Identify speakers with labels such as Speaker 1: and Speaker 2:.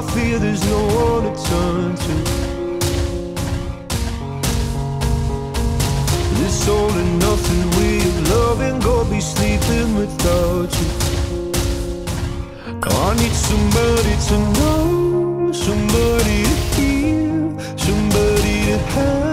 Speaker 1: fear there's no one to turn to. This all and nothing way of loving, go be sleeping without you. I need somebody to know, somebody to hear, somebody to have.